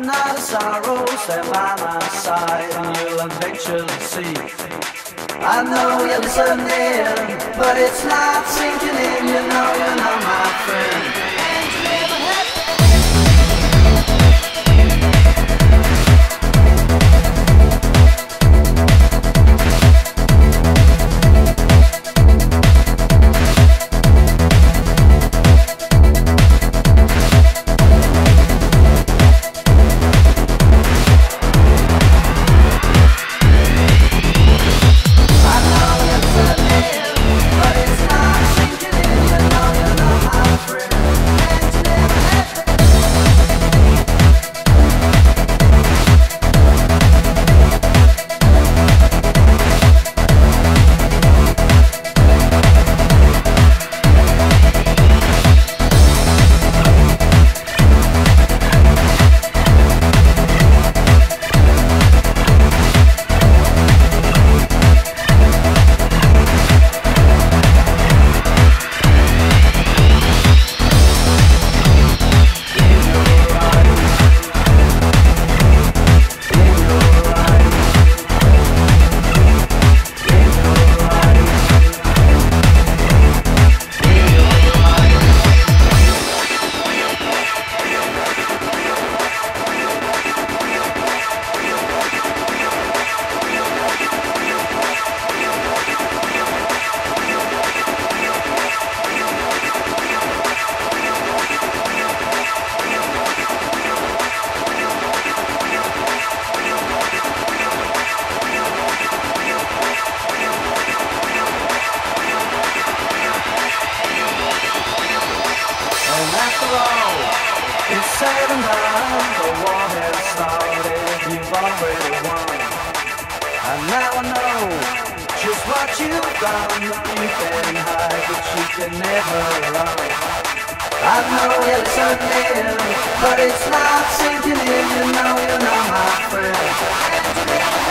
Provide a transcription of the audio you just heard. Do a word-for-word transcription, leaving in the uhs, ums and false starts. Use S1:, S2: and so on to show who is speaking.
S1: not a sorrow, stand by my side and you'll eventually see. I know you're listening, but it's not sinking in. You know you're not my friend. It's said and done, the war has started, you've already won. And now I know just what you've done. You can hide, but you can never run. I know you're listening, but it's not sinking in. You know you're not my friend.